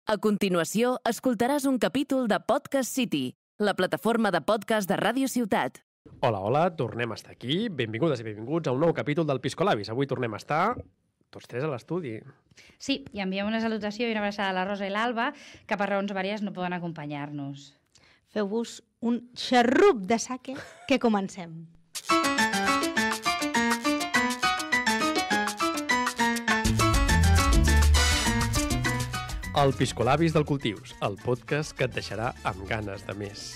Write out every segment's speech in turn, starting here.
A continuació, escoltaràs un capítol de Podcast City, la plataforma de podcast de Ràdio Ciutat. Hola, hola, tornem a estar aquí. Benvingudes i benvinguts a un nou capítol del Piscolabis. Avui tornem a estar tots tres a l'estudi. Sí, i enviem una salutació i una abraçada a la Rosa i l'Alba, que per raons vàries no poden acompanyar-nos. Feu-vos un xarrup de sake que comencem. El Piscolabis del Cultius, el podcast que et deixarà amb ganes de més.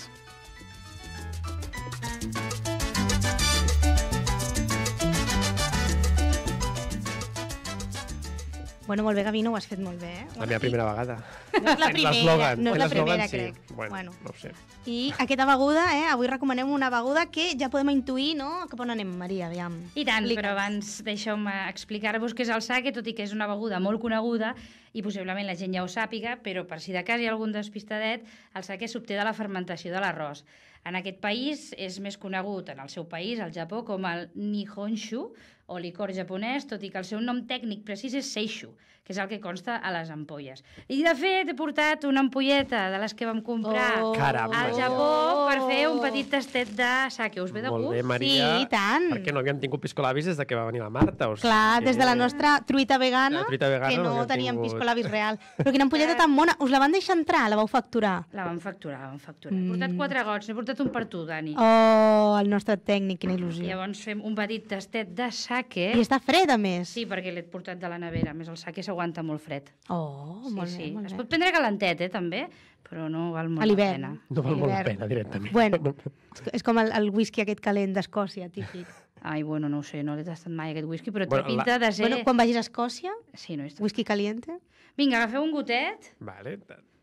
Bueno, molt bé, Gavino, ho has fet molt bé, eh? La meva primera vegada. No és la primera, no és la primera, sí. crec. Bueno, no ho sé. I aquesta beguda, avui recomanem una beguda que ja podem intuir, no? Cap on anem, Maria, aviam. I tant, Explica'ns. però abans deixeu-me explicar-vos què és el sake, tot i que és una beguda molt coneguda i possiblement la gent ja ho sàpiga, però per si de cas hi ha algun despistadet, el sake s'obté de la fermentació de l'arròs. En aquest país és més conegut, en el seu país, al Japó, com el Nihonshu, o licor japonès, tot i que el seu nom tècnic precís és Seishu, que és el que consta a les ampolles. I, de fet, he portat una ampolleta de les que vam comprar Caramba. al Japó per fer un petit tastet de sake. Us ve de Molt gust? bé, Maria. Sí, i tant. Perquè no havíem tingut Piscolabis des de que va venir la Marta. O sigui, Clar, des de la nostra truita vegana, La truita vegana que no no havíem teníem tingut. piscolabis real. Però quina ampolleta tan mona. Us la van deixar entrar? La vau facturar? La vam facturar, He portat 4 gots, n'he portat un per tu, Dani. Oh, el nostre tècnic, quina il·lusió. Llavors fem un petit tastet de sake. I està fred, a més. Sí, perquè l'he portat de la nevera. A més, el sake s'aguanta molt fred. Oh, molt bé, molt Es bé. pot prendre calentet, també, però no val molt A la l'hivern. pena. No val molt la Hivern. pena, directament. Bueno, és com el whisky aquest calent d'Escòcia, típic. Ai, bueno, no ho sé, no l'he tastat mai, aquest whisky, però Bueno, té pinta de ser... Bueno, quan vagis a Escòcia, Sí, no és... whisky caliente. Vinga, agafeu un gotet. Vale.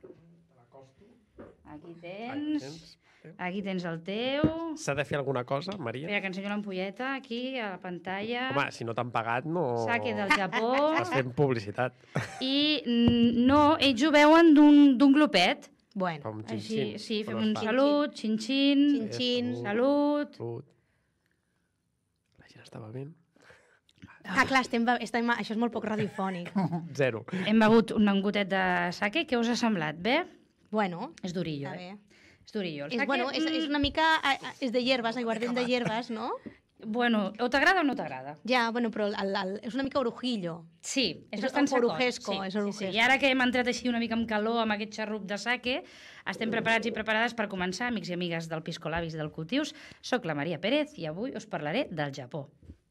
Aquí tens... Aquí tens el teu. S'ha de fer alguna cosa, Maria? Espera, que ensenyo l'ampolleta, aquí, a la pantalla. Home, si no t'han pagat, no... Sake del Japó. Estàs fent publicitat. I no, ells ho veuen d'un glopet. Bueno, Com Així, xin-xin. sí, fem Però un es fa. salut, xin-xin, xin-xin. salut. Salut. La gent està bevent? clar, això és molt poc radiofònic. Zero. Hem begut un gotet de sake, què us ha semblat? Bé? Bueno, És durillo, està bé. És durillo. El És, sake, bueno, és una mica... És de hierbas, aiguardent de hierbas, no? Bueno, o t'agrada o no t'agrada? Ja, bueno, però és una mica orujillo. Sí, és És bastant secot. orujesco, és orujesco. I ara que hem entrat així una mica amb calor amb aquest xarrup de sake, estem preparats i preparades per començar, amics i amigues del Piscolabis del Cultius. Soc la Maria Pérez i avui us parlaré del Japó.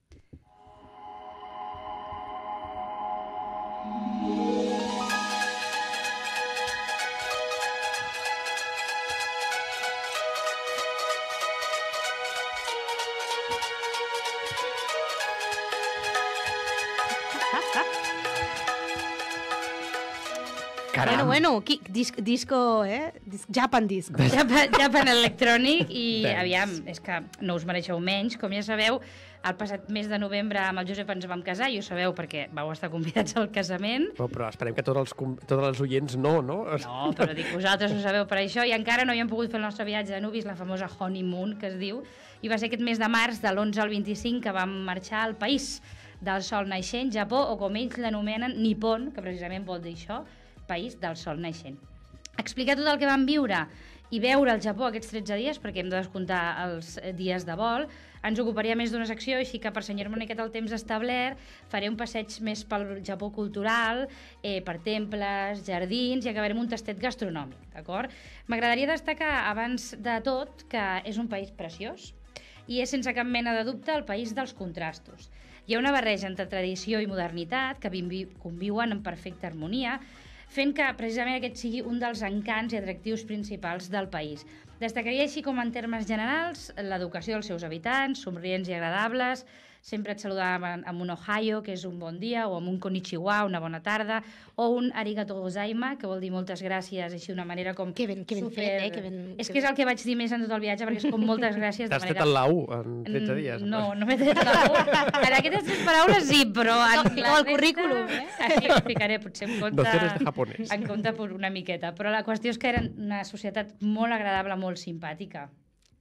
Caram. Bueno, disco, Japan disco. Japan Electronic i Dance. aviam, és que no us mereixeu menys. Com ja sabeu, el passat mes de novembre amb el Josep ens vam casar, i ho sabeu perquè vau estar convidats al casament. Però esperem que tots els oients no? No, però dic, vosaltres ho sabeu per això, i encara no havíem pogut fer el nostre viatge de nuvis, la famosa honeymoon, que es diu, i va ser aquest mes de març, de l'11 al 25, que vam marxar al país del sol naixent, Japó, o com ells l'anomenen, Nippon, que precisament vol dir això, país del sol naixent. Explicar tot el que vam viure i veure el Japó aquests 13 dies, perquè hem de descomptar els dies de vol, ens ocuparia més d'una secció, així que per senyar-me una miqueta el temps establert, faré un passeig més pel Japó cultural, per temples, jardins, i acabarem un tastet gastronòmic, d'acord? M'agradaria destacar, abans de tot, que és un país preciós i és, sense cap mena de dubte, el país dels contrastos. Hi ha una barreja entre tradició i modernitat que conviuen en perfecta harmonia, fent que precisament aquest sigui un dels encants i atractius principals del país. Destacaria així com en termes generals l'educació dels seus habitants, somrients i agradables, sempre et saludaven amb un ohayo, que és un bon dia, o amb un konnichiwa, una bona tarda, o un arigato gozaima, que vol dir moltes gràcies, així d'una manera com... Que ben fet, que ben... És que és el que vaig dir més en tot el viatge, perquè és com moltes gràcies de T'has manera... tret el la U en 13 dies? No m'he tret la U. En aquestes 3 paraules sí, però... Com el currículum, Aquí ho explicaré, potser en compte... Doctores de japonès. En compte per una miqueta. Però la qüestió és que eren una societat molt agradable, molt simpàtica.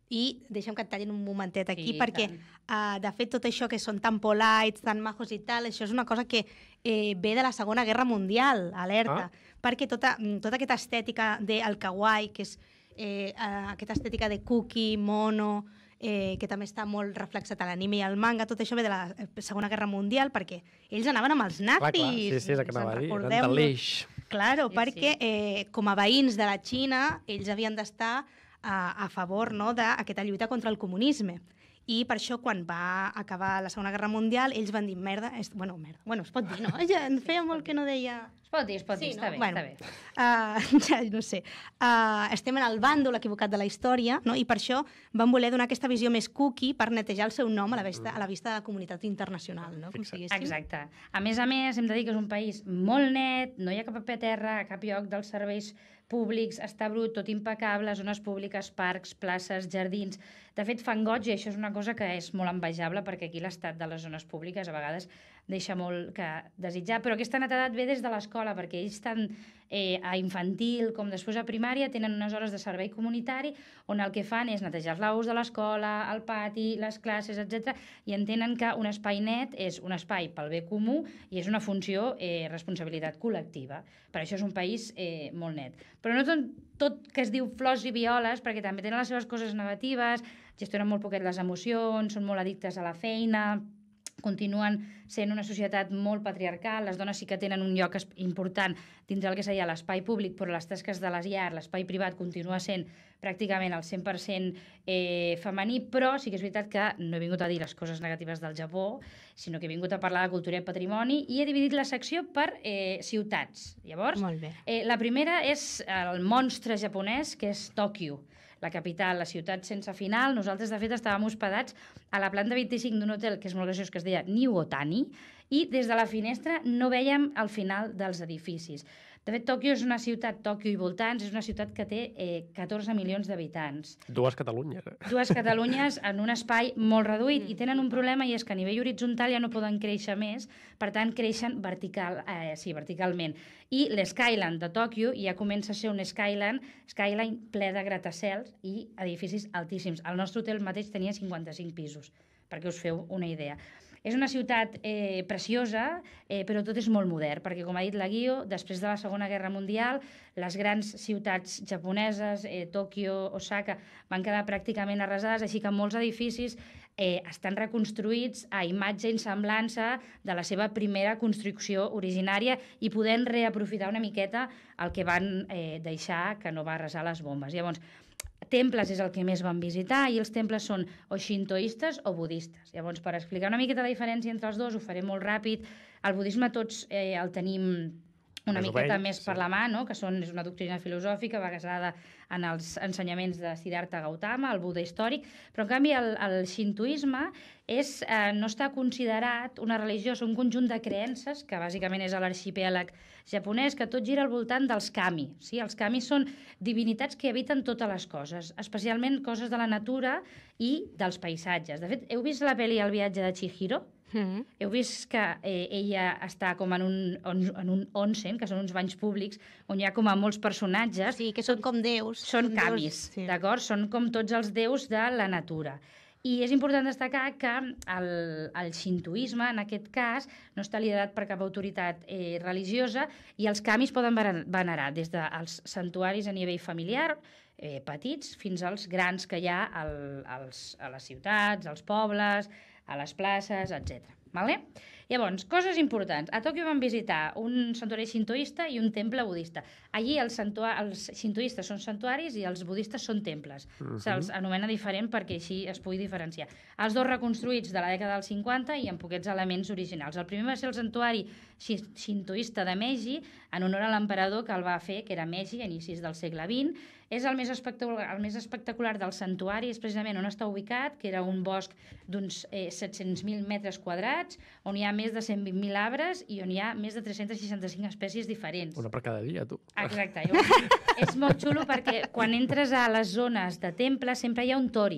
I deixa'm que et tallin un momentet aquí, Sí, perquè, de fet, tot això que són tan polite, tan majos i tal, això és una cosa que ve de la Segona Guerra Mundial, alerta, perquè tota aquesta estètica del kawaii, que és aquesta estètica de cookie, mono, que també està molt reflexat a l'anime i al manga, tot això ve de la Segona Guerra Mundial, perquè ells anaven amb els nazis. Clar, sí, és el que anava a dir, eren de l'eix. Claro, Sí, perquè com a veïns de la Xina, ells havien d'estar a favor, no, d'aquesta lluita contra el comunisme. I per això, quan va acabar la Segona Guerra Mundial, ells van dir, merda, es pot dir, no? Ja en feia molt que no deia... Es pot dir, Sí, està no? bé, Bueno, està bé. ja no sé. Estem en el bàndol equivocat de la història, no? I per això van voler donar aquesta visió més cookie per netejar el seu nom a la vista de la comunitat internacional, no? Com si diguéssim. Exacte. A més, hem de dir que és un país molt net, no hi ha cap paper a terra, a cap lloc dels serveis públics, està brut, tot impecable, zones públiques, parcs, places, jardins... De fet, fan goig, i això és una cosa que és molt envejable, perquè aquí l'estat de les zones públiques a vegades deixa molt que desitjar, però aquesta netedat ve des de l'escola, perquè ells tant a infantil com després a primària tenen unes hores de servei comunitari on el que fan és netejar els lavabos de l'escola, el pati, les classes, etc. I entenen que un espai net és un espai pel bé comú i és una funció responsabilitat col·lectiva. Per això és un país molt net. Però no tot que es diu flors i violes, perquè també tenen les seves coses negatives, gestionen molt poquet les emocions, són molt addictes a la feina, continuen sent una societat molt patriarcal, les dones sí que tenen un lloc important dintre el que seria l'espai públic, però les tasques de les llars, l'espai privat continua sent pràcticament el 100% femení, però sí que és veritat que no he vingut a dir les coses negatives del Japó, sinó que he vingut a parlar de cultura i patrimoni i he dividit la secció per ciutats. Llavors, Molt bé. la primera és el monstre japonès, que és Tòquio, la capital, la ciutat sense final. Nosaltres, de fet, estàvem hospedats a la planta 25 d'un hotel, que és molt graciós, que es deia New Otani, i des de la finestra no vèiem el final dels edificis. De fet, Tòquio és una ciutat, Tòquio i voltants, és una ciutat que té 14 milions d'habitants. Dues Catalunyes, Dues Catalunyes en un espai molt reduït i tenen un problema, i és que a nivell horitzontal ja no poden créixer més, per tant creixen verticalment. I l'Skyline de Tòquio ja comença a ser un skyline ple de gratacels i edificis altíssims. El nostre hotel mateix tenia 55 pisos, perquè us feu una idea. És una ciutat preciosa, però tot és molt modern, perquè, com ha dit la Guio, després de la Segona Guerra Mundial, les grans ciutats japoneses, Tòquio, Osaka, van quedar pràcticament arrasades, així que molts edificis estan reconstruïts a imatge i semblança de la seva primera construcció originària i podent reaprofitar una miqueta el que van deixar, que no va arrasar les bombes. Llavors, temples és el que més van visitar, i els temples són o xintoistes o budistes. Llavors, per explicar una miqueta la diferència entre els dos, ho faré molt ràpid. El budisme tots el tenim una miqueta més per la mà, no? Que és una doctrina filosòfica basada en els ensenyaments de Siddhartha Gautama, el Buda històric, però en canvi el xintoisme no està considerat una religió, és un conjunt de creences, que bàsicament és l'arxipèlag japonès, que tot gira al voltant dels kami. Sí? Els kami són divinitats que habiten totes les coses, especialment coses de la natura i dels paisatges. De fet, heu vist la pel·li El viatge de Chihiro? Heu vist que ella està com en un onsen, que són uns banys públics, on hi ha com a molts personatges. Sí, que són com déus. Són kamis, d'acord? Són com tots els déus de la natura. I és important destacar que el xintoisme, en aquest cas, no està liderat per cap autoritat religiosa, i els kamis poden venerar des dels santuaris a nivell familiar, petits, fins als grans que hi ha a les ciutats, als pobles, a les places, etc. Vale? Llavors, coses importants. A Tòquio vam visitar un santuari xintoista i un temple budista. Allí els xintoistes són santuaris i els budistes són temples. Se'ls anomena diferent perquè així es pugui diferenciar. Els dos reconstruïts de la dècada dels 50 i amb poquets elements originals. El primer va ser el santuari xintoista de Meiji, en honor a l'emperador que el va fer, que era Meiji, a inicis del segle XX. És el més espectacular del santuari, és precisament on està ubicat, que era un bosc d'uns 700.000 metres quadrats, on hi ha més de 120.000 arbres i on hi ha més de 365 espècies diferents. Una per cada dia, tu. Exacte. És molt xulo perquè quan entres a les zones de temple sempre hi ha un tori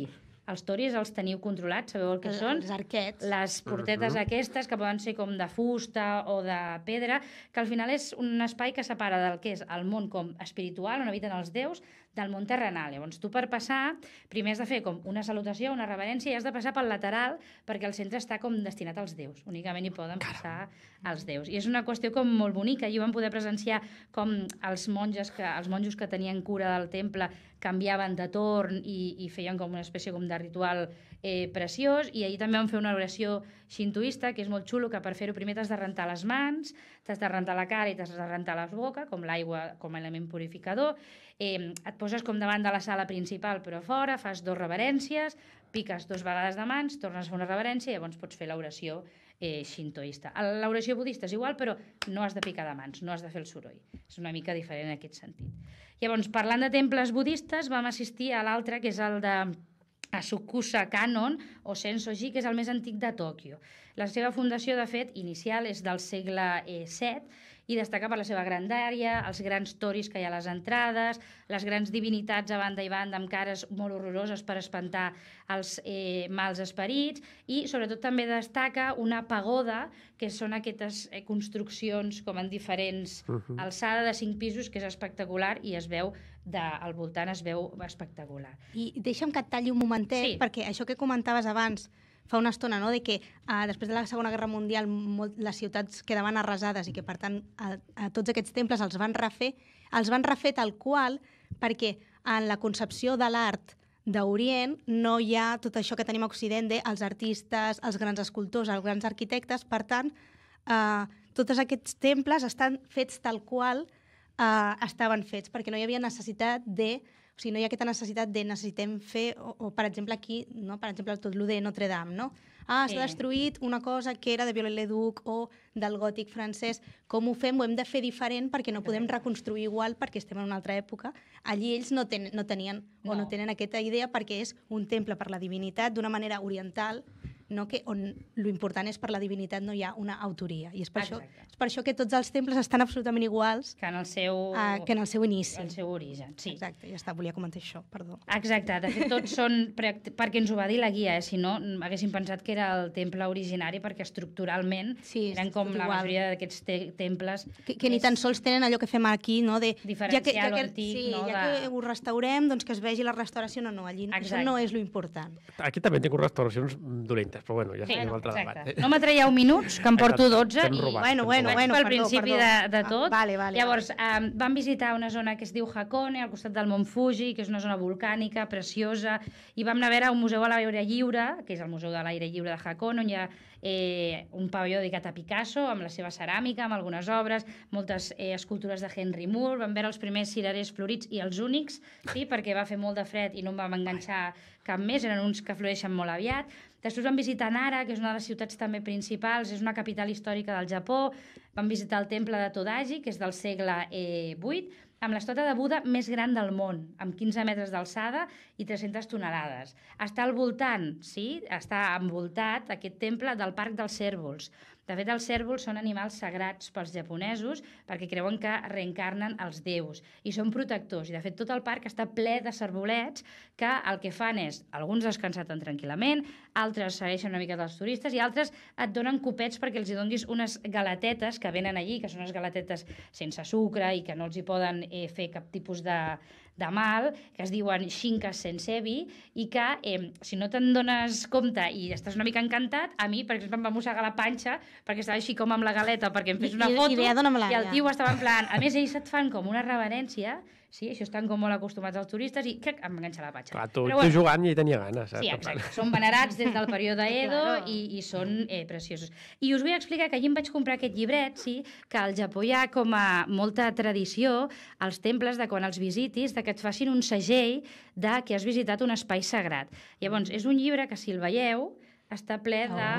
els toris els teniu controlats, sabeu el que són? Els arquets. Les portetes aquestes, que poden ser com de fusta o de pedra, que al final és un espai que separa del que és el món com espiritual, on habiten els déus, del món terrenal. Llavors, tu per passar, primer has de fer com una salutació, una reverència, i has de passar pel lateral, perquè el centre està com destinat als déus. Únicament hi poden passar els déus. I és una qüestió com molt bonica. Jo vam poder presenciar com els monjos que tenien cura del temple canviaven de torn i feien com una espècie com de ritual preciós, i ahir també vam fer una oració xintoista, que és molt xulo, que per fer-ho primer t'has de rentar les mans, t'has de rentar la cara i t'has de rentar la boca, com l'aigua com a element purificador. Et poses com davant de la sala principal, però a fora, fas 2 reverències, piques 2 vegades de mans, tornes a fer una reverència i llavors pots fer l'oració xintoista. L'oració budista és igual, però no has de picar de mans, no has de fer el soroll. És una mica diferent en aquest sentit. Llavors, parlant de temples budistes, vam assistir a l'altre, que és el de Asakusa Kannon, o Sensoji, que és el més antic de Tòquio. La seva fundació, de fet, inicial és del segle VII, i destaca per la seva grandària, els grans toris que hi ha a les entrades, les grans divinitats a banda i banda amb cares molt horroroses per espantar els mals esperits, i sobretot també destaca una pagoda, que són aquestes construccions com en diferents alçada de 5 pisos, que és espectacular, i es veu al voltant es veu espectacular. I deixa'm que et talli un momentet, perquè això que comentaves abans, fa una estona, no?, de que després de la Segona Guerra Mundial les ciutats quedaven arrasades i que, per tant, a tots aquests temples els van refer tal qual, perquè en la concepció de l'art d'Orient no hi ha tot això que tenim a Occident dels artistes, els grans escultors, els grans arquitectes. Per tant, tots aquests temples estan fets tal qual estaven fets, perquè no hi havia necessitat de... O sigui, no hi ha aquesta necessitat de necessitem fer, o per exemple aquí, no? Per exemple, tot el de Notre Dame, no? S'ha destruït una cosa que era de Viollet-le-Duc o del gòtic francès. Com ho fem? Ho hem de fer diferent perquè no podem reconstruir igual perquè estem en una altra època. Allí ells no tenien o no tenen aquesta idea perquè és un temple per la divinitat d'una manera oriental, no? Que on l'important és per la divinitat no hi ha una autoria. I és per això que tots els temples estan absolutament iguals que en el seu inici. El seu origen, sí. Exacte, ja està, volia comentar això, perdó. Exacte, de fet tots són, perquè ens ho va dir la guia, si no haguéssim pensat que era el temple originari, perquè estructuralment eren com la majoria d'aquests temples. Que ni tan sols tenen allò que fem aquí, no? Diferencial o antic. Ja que ho restaurem, doncs que es vegi la restauració. No, allí això no és l'important. Aquí també tinc restauracions dolentes, però bueno, ja és un altre debat. No m'atraieu minuts, que em porto 12, i bueno, pel principi de tot. Vale. Llavors, vam visitar una zona que es diu Hakone, al costat del Mont Fuji, que és una zona volcànica, preciosa, i vam anar a veure un museu a l'aire lliure, que és el Museu de l'Aire Lliure de Hakone, on hi ha un pavelló dedicat a Picasso, amb la seva ceràmica, amb algunes obres, moltes escultures de Henry Moore, vam veure els primers cirerers florits i els únics, sí, perquè va fer molt de fred i no em vam enganxar cap més, eren uns que floreixen molt aviat. Després vam visitar Nara, que és una de les ciutats també principals, és una capital històrica del Japó. Vam visitar el temple de Todaji, que és del segle VIII, amb l'estàtua de Buda més gran del món, amb 15 metres d'alçada i 300 tonelades. Està al voltant, sí, està envoltat, aquest temple, del Parc dels Cérvols. De fet, els cérvols són animals sagrats pels japonesos perquè creuen que reencarnen els déus i són protectors. I, de fet, tot el parc està ple de cervolets que el que fan és, alguns descansen tranquil·lament, altres segueixen una mica dels turistes i altres et donen copets perquè els donis unes galetetes que venen allí, que són unes galetetes sense sucre i que no els hi poden fer cap tipus de mal, que es diuen Shinkas Sensebi, i que, si no te'n dones compte i estàs una mica encantat, a mi, per exemple, em va mossegar la panxa perquè estava així com amb la galeta perquè em fes una foto, i el tio estava en plan... A més, ells et fan com una reverència, sí, això estan com molt acostumats als turistes i em va enganxar la panxa. Clar, tu jugant i tenia ganes. Sí, exacte. Són venerats des del període Edo i són preciosos. I us vull explicar que allí em vaig comprar aquest llibret, sí, que al Japó hi ha com a molta tradició als temples de quan els visitis, de que et facin un segell de que has visitat un espai sagrat. Llavors, és un llibre que, si el veieu, està ple de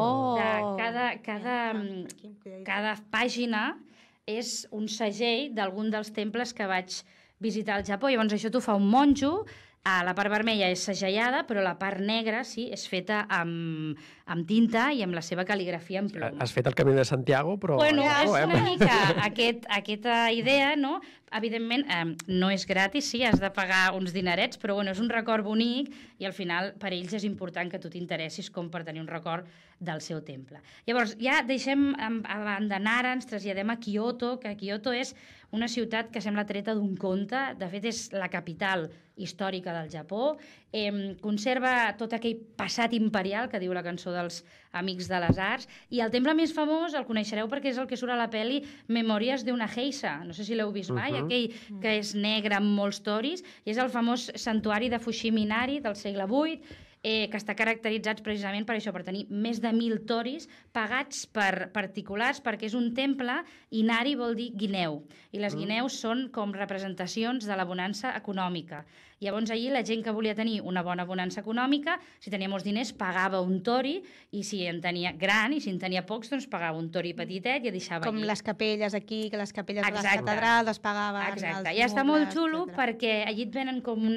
cada pàgina és un segell d'algun dels temples que vaig visitar al Japó. Llavors això t'ho fa un monjo, la part vermella és segellada, però la part negra, sí, és feta amb tinta i amb la seva cal·ligrafia en plom. Has fet el Camí de Santiago, però... Bueno, és una mica aquesta idea, no? evidentment, no és gratis, sí, has de pagar uns dinerets, però bueno, és un record bonic i al final per ells és important que tu t'interessis com per tenir un record del seu temple. Llavors, ja deixem a banda Nara, ens traslladem a Kyoto, que Kyoto és una ciutat que sembla treta d'un conte, de fet és la capital històrica del Japó, conserva tot aquell passat imperial que diu la cançó dels Amics de les Arts, i el temple més famós el coneixereu perquè és el que surt a la pel·li Memòries d'una geisha, no sé si l'heu vist mai, aquell que és negre amb molts toris, i és el famós santuari de Fushimi Inari del segle VIII, que està caracteritzats precisament per això, per tenir més de 1.000 toris pagats per particulars, perquè és un temple, Inari vol dir guineu, i les guineus són com representacions de la bonança econòmica. Llavors, allí la gent que volia tenir una bona bonança econòmica, si tenia molts diners, pagava un tori, i si en tenia gran, i si en tenia pocs, doncs pagava un tori petitet i el deixava com allí. les capelles aquí, que les capelles de les Exacte. catedrals es pagaven. Exacte, els i està molt mobles, xulo etcètera. perquè allí et venen com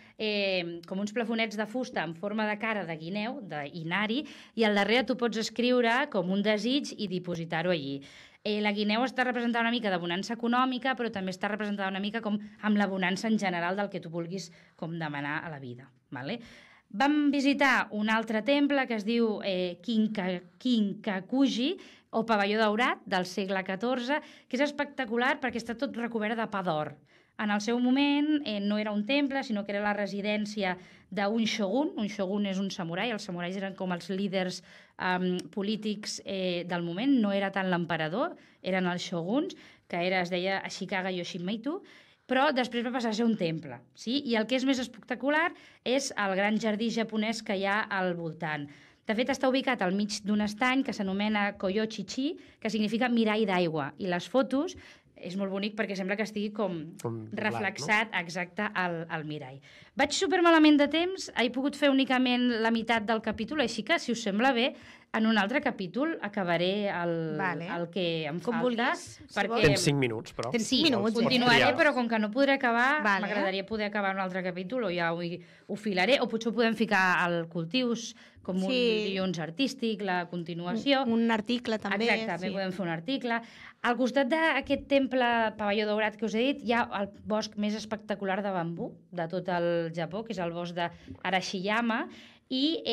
uns plafonets de fusta en forma de cara de guineu, d'Inari, i al darrere tu pots escriure com un desig i dipositar-ho allí. La guineu està representada una mica de bonança econòmica, però també està representada una mica com amb la bonança en general del que tu vulguis com demanar a la vida. Vale? Vam visitar un altre temple que es diu Kinkakuji, o pavelló daurat, del segle XIV, que és espectacular perquè està tot recobert de pa d'or. En el seu moment no era un temple, sinó que era la residència d'un shogun. Un shogun és un samurai, els samurais eren com els líders polítics del moment, no era tant l'emperador, eren els shoguns, que es deia Ashikaga Yoshimitsu, però després va passar a ser un temple. Sí? I el que és més espectacular és el gran jardí japonès que hi ha al voltant. De fet, està ubicat al mig d'un estany que s'anomena Koyochichi, que significa mirall d'aigua, i les fotos és molt bonic perquè sembla que estigui com reflexat, no? Exacte, al mirall. Vaig supermalament de temps, he pogut fer únicament la meitat del capítol, així que, si us sembla bé, en un altre capítol acabaré el que em falta. Vulguis, perquè... Tens 5 minuts, però. Tens 5 minuts. Continuaré, però com que no podré acabar, Vale. m'agradaria poder acabar un altre capítol, o ja ho filaré, o potser ho podem ficar al Cultius com un dilluns artístic, la continuació. Un article, també. Exacte, també podem fer un article. Al costat d'aquest temple pavelló daurat que us he dit, hi ha el bosc més espectacular de bambú de tot el Japó, que és el bosc d'Arashiyama, i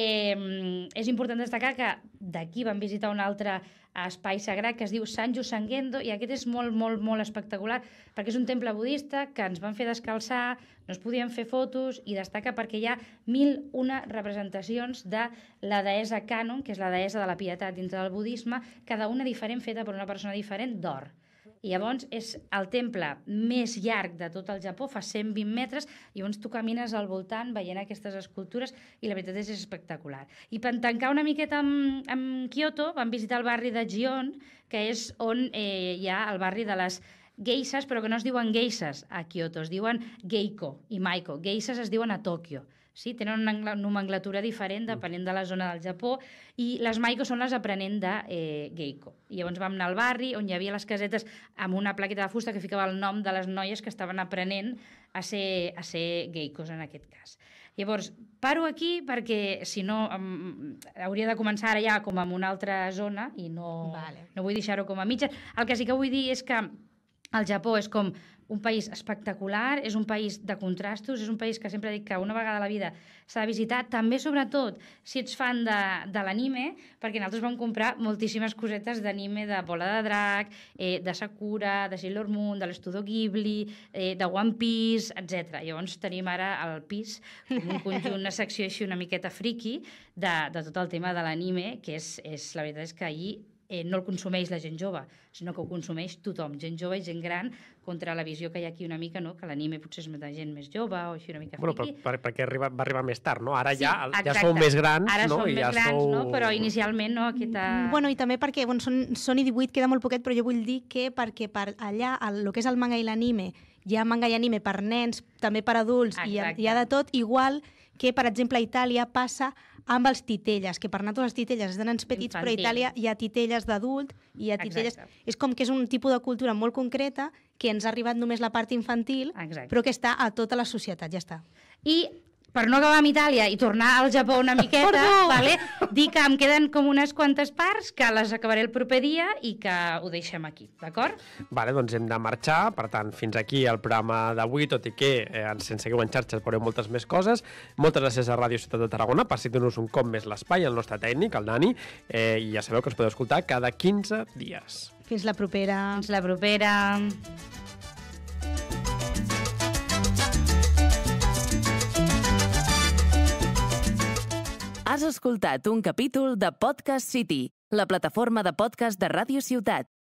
és important destacar que d'aquí vam visitar un altre espai sagrat que es diu Sanju Sangendo, i aquest és molt, molt, molt espectacular perquè és un temple budista que ens van fer descalçar, no es podien fer fotos, i destaca perquè hi ha 1.001 representacions de la deessa Kannon, que és la deessa de la pietat dintre del budisme, cada una diferent, feta per una persona diferent, d'or. I llavors és el temple més llarg de tot el Japó, fa 120 metres, i llavors tu camines al voltant veient aquestes escultures i la veritat és espectacular. I per tancar una miqueta amb Kyoto, vam visitar el barri de Gion, que és on hi ha el barri de les geishes, però que no es diuen geishes a Kyoto, es diuen geiko i maiko. Geishes es diuen a Tòquio. Sí, tenen una nomenclatura diferent depenent de la zona del Japó, i les maiko són les aprenents de geiko. I llavors vam anar al barri on hi havia les casetes amb una plaqueta de fusta que ficava el nom de les noies que estaven aprenent a ser geikos en aquest cas. Llavors, paro aquí perquè, si no, hauria de començar ara ja com en una altra zona i no vull deixar-ho com a mitja. El que sí que vull dir és que el Japó és com un país espectacular, és un país de contrastos, és un país que sempre dic que una vegada a la vida s'ha de visitar, també sobretot si ets fan de l'anime, perquè nosaltres vam comprar moltíssimes cosetes d'anime, de Bola de Drac, de Sakura, de Sailor Moon, de l'Estudio Ghibli, de One Piece, etc. Llavors tenim ara al pis un conjunt, una secció així una miqueta friki de tot el tema de l'anime, que la veritat és que allí no el consumeix la gent jove, sinó que ho consumeix tothom, gent jove i gent gran, contra la visió que hi ha aquí una mica, no? Que l'anime potser és de gent més jove o així una mica friki. Perquè va arribar més tard, no? Ara ja sou més grans, ara no? Ara som més grans, no? Però inicialment, no? Bueno, i també perquè són i 18, queda molt poquet, però jo vull dir que perquè per allà, el que és el manga i l'anime, hi ha manga i anime per nens, també per adults, i hi ha de tot, igual que, per exemple, a Itàlia passa amb els titelles, que per nosaltres els titelles és de nens petits, però a Itàlia hi ha titelles d'adult, i hi ha titelles... És com que és un tipus de cultura molt concreta que ens ha arribat només la part infantil, però que està a tota la societat, ja està. I per no acabar amb Itàlia i tornar al Japó una miqueta, vale? Dir que em queden com unes quantes parts, que les acabaré el proper dia i que ho deixem aquí, d'acord? Vale, doncs hem de marxar. Per tant, fins aquí el programa d'avui, tot i que ens seguiu en xarxes veureu moltes més coses. Moltes gràcies a Ràdio Ciutat de Tarragona per situar-nos un cop més l'espai, el nostre tècnic, el Dani, i ja sabeu que us podeu escoltar cada 15 dies. Fins la propera. Fins la propera. Has escoltat un capítol de Podcast City, la plataforma de podcast de Ràdio Ciutat.